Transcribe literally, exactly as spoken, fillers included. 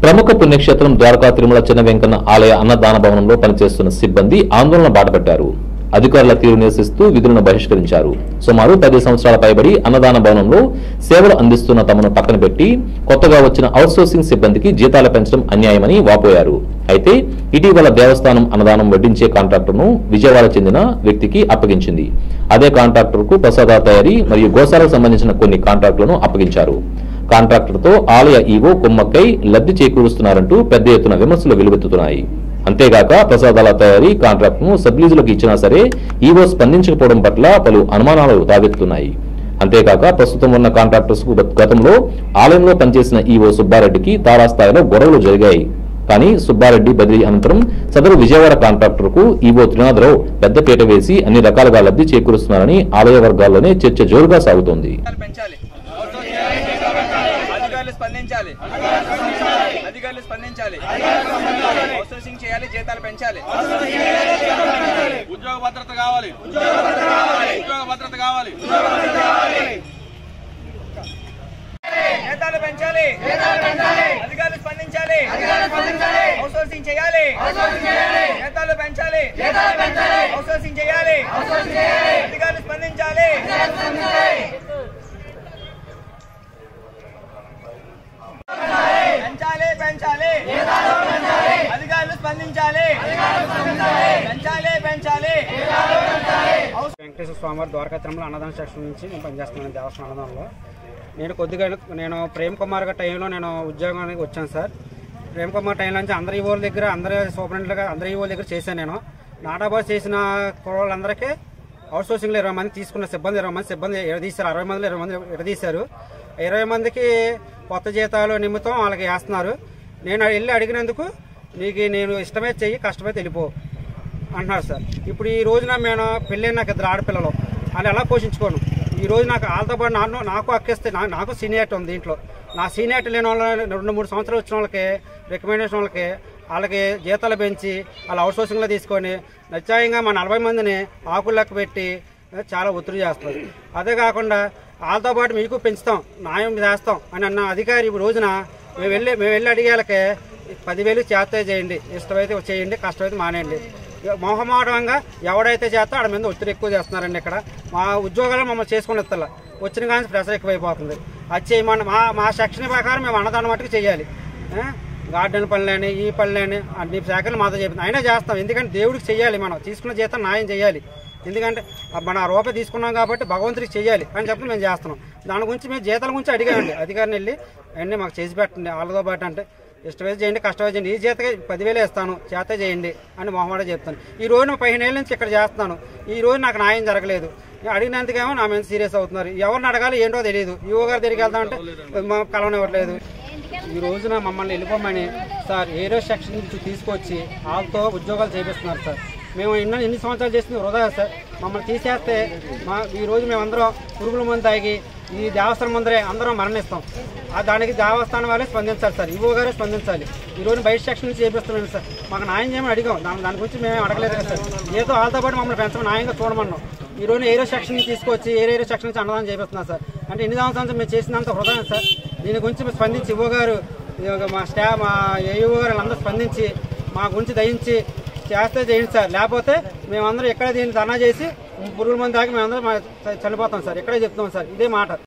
ప్రముఖ పుణ్యక్షేత్రం ద్వారకా తిరుమల చిన్న వెంకన్న ఆలయ అన్నదాన భవనంలో పనిచేస్తున్న సిబ్బంది ఆందోళన బాటపట్టారు. అధికారుల తీరు నిరసిస్తూ విధులను బహిష్కరించారు. సుమారు పది సంవత్సరాల పైబడి అన్నదాన భవనంలో సేవలు అందిస్తున్న తమను పక్కన పెట్టి కొత్తగా వచ్చిన అవుట్సోర్సింగ్ సిబ్బందికి జీతాలు పెంచడం అన్యాయమని వాపోయారు. అయితే ఇటీవల దేవస్థానం అన్నదానం వడ్డించే కాంట్రాక్టర్ను విజయవాడ చెందిన వ్యక్తికి అప్పగించింది. అదే కాంట్రాక్టర్కు ప్రసాదాల తయారీ మరియు గోశాలకు సంబంధించిన కొన్ని కాంట్రాక్టులను అప్పగించారు. కాంట్రాక్టర్తో ఆలయ ఈవో కుమ్మక్కై లబ్ధి చేకూరుస్తున్నారంటూ పెద్ద ఎత్తున విమర్శలు వెలువెత్తుతున్నాయి. అంతేగాక ప్రసాదాల తయారీ కాంట్రాక్ట్ ను సబ్లీజులకు ఇచ్చినా సరే ఈవో స్పందించకపోవడం పట్ల పలు అనుమానాలు తావెత్తుతున్నాయి. అంతేకాక ప్రస్తుతం ఉన్న కాంట్రాక్టర్స్ కు గతంలో ఆలయంలో పనిచేసిన ఈవో సుబ్బారెడ్డికి తారాస్థాయిలో గొడవలు జరిగాయి. కానీ సుబ్బారెడ్డి బదిలీ అనంతరం సదరు విజయవాడ కాంట్రాక్టర్ కు ఈవో త్రినాథరావు పెద్దపీట వేసి అన్ని రకాలుగా లబ్ధి చేకూరుస్తున్నారని ఆలయ వర్గాల్లోనే చర్చ జోరుగా సాగుతోంది. స్పందించాలి అధికారులు స్పందించాలి అవుట్సోర్సింగ్ చేయాలి, జీతాలు పెంచాలి, ఉద్యోగ భద్రత కావాలి, ఉద్యోగ భద్రత కావాలి, జీతాలు పెంచాలి, అధికారులు స్పందించాలి, అవుట్సోర్సింగ్ చేయాలి, జీతాలు పెంచాలి, అవుట్సోర్సింగ్ చేయాలి, అధికారులు స్పందించాలి, పెంచాలి పెంచాలి అధికారులు స్పందించాలి, పెంచాలి పెంచాలి. వెంకటేశ్వర స్వామివారి ద్వారకా తిరుమల అన్నదాన సెక్షన్ నుంచి నేను పనిచేస్తున్నాను దేవస్థానం అన్నదానంలో. నేను కొద్దిగా నేను ప్రేమ్ కుమార్ గారి టైంలో నేను ఉద్యోగానికి వచ్చాను సార్. ప్రేమ్ కుమార్ టైంలో నుంచి అందరి ఈవోల దగ్గర అందరి సూపరింటెండెంట్గా అందరి ఈవోల దగ్గర చేశాను. నేను నాటాబాద్ చేసిన కుర్రోళ్ళందరికీ అవుట్సోర్సింగ్లో ఇరవై మంది తీసుకున్న సిబ్బంది ఇరవై మంది సిబ్బంది ఎడదీశారు. అరవై మందిలో ఇరవై మంది ఎడదీశారు. ఇరవై మందికి కొత్త జీతాలు నిమిత్తం వాళ్ళకి వేస్తున్నారు. నేను వెళ్ళి అడిగినందుకు నీకు నేను ఇష్టమే చెయ్యి, కష్టమైతే వెళ్ళిపో అంటున్నారు సార్. ఇప్పుడు ఈ రోజున నేను పెళ్ళైన నాకు ఇద్దరు ఆడపిల్లలు, వాళ్ళు ఎలా పోషించుకోను. ఈ రోజు నాకు వాళ్ళతో పాటు నాకు నాకు అక్కేస్తే నాకు సీనియారిటీ ఉంది దీంట్లో. నా సీనియారిటీ లేని వాళ్ళ రెండు మూడు సంవత్సరాలు వచ్చిన వాళ్ళకి రికమెండేషన్ వాళ్ళకి వాళ్ళకి జీతాలు పెంచి వాళ్ళ అవుట్సోర్సింగ్లో తీసుకొని నిశ్చయంగా మా నలభై మందిని ఆకులకు పెట్టి చాలా ఒత్తిడి చేస్తారు. అదే కాకుండా వాళ్ళతో పాటు మీకు పెంచుతాం, న్యాయం చేస్తాం అని అన్న అధికారి ఈ రోజున మేము వెళ్ళి మేము వెళ్ళి అడిగేళ్ళకే పదివేలు చేస్తే చేయండి, ఇష్టమైతే చేయండి, కష్టమైతే మానేయండి. మొహమాటంగా ఎవడైతే చేస్తా ఆడ మీద ఒత్తిడి ఎక్కువ చేస్తున్నారండి. ఇక్కడ మా ఉద్యోగాలు మమ్మల్ని చేసుకుని ఇస్తలా వచ్చిన కానీ ప్రెషర్ ఎక్కువైపోతుంది. అది చేయమని మా మా సెక్షన్ ప్రకారం మేము అన్నదానం మట్టుకు చేయాలి. గార్డెన్ పనులని ఈ పనులని అన్ని శాఖలు మాతో చెప్తుంది. అయినా చేస్తాం, ఎందుకంటే దేవుడికి చెయ్యాలి. మనం తీసుకున్న జీతం న్యాయం చేయాలి. ఎందుకంటే మన రూపాయి తీసుకున్నాం కాబట్టి భగవంతుడికి చెయ్యాలి అని చెప్పి మేము చేస్తున్నాం. దాని గురించి మేము జీతాల గురించి అడిగామండి. అధికారిని వెళ్ళి అన్నీ మాకు చేసి పెట్టండి, వాళ్ళతో పాటు అంటే ఇష్టమైతే చేయండి, కష్టమైతే చేయండి, ఈ జీతకి పదివేలు ఇస్తాను, చేత చేయండి అని మొహమాట చెప్తాను. ఈ రోజు పదిహేను ఏళ్ళ నుంచి ఇక్కడ చేస్తున్నాను. ఈ రోజు నాకు న్యాయం జరగలేదు. అడిగినందుకేమో నా మీద సీరియస్ అవుతున్నారు. ఎవరిని అడగాలి ఏంటో తెలియదు. యువ గారి దగ్గరికి వెళ్తామంటే మా కలవనివ్వట్లేదు. ఈ రోజున మమ్మల్ని వెళ్ళిపోమని సార్ ఏరో సెక్షన్ నుంచి తీసుకొచ్చి వాళ్ళతో ఉద్యోగాలు చేపిస్తున్నారు సార్. మేము ఎన్నో ఎన్ని సంవత్సరాలు చేసింది వృధా సార్. మమ్మల్ని తీసేస్తే మా ఈరోజు మేమందరం పురుగుల మందు తాగి ఈ దేవస్థానం ముందరే అందరం మరణిస్తాం. దానికి దేవస్థానం వాళ్ళే స్పందించాలి సార్, ఈవో గారే స్పందించాలి. ఈరోజు బయట సెక్షన్ నుంచి చేపిస్తున్నాం సార్. మాకు న్యాయం చేయమని అడిగాం, దాని దాని గురించి మేము అడగలేదు కదా సార్. ఏదో వాళ్ళతో పాటు మమ్మల్ని పెంచడం న్యాయంగా చూడమన్నాం. ఈ రోజు ఏరో సెక్షన్ నుంచి తీసుకొచ్చి ఏరే ఏరో సెక్షన్ నుంచి అన్నదానం చేపిస్తున్నాం సార్. అంటే ఎన్ని సంవత్సరాలు మేము చేసినంత వృధా సార్. దీని గురించి మేము స్పందించి ఈవో గారు మా స్టాఫ్ మా ఏఈఓ గారు వాళ్ళందరూ స్పందించి మా గురించి దయించి చేస్తే చేయండి సార్. లేకపోతే మేమందరం ఎక్కడ దీన్ని ధర్నా చేసి పురుగుల మంది దాకా మేమందరం చనిపోతాం సార్. ఇక్కడే చెప్తాం సార్, ఇదే మాట.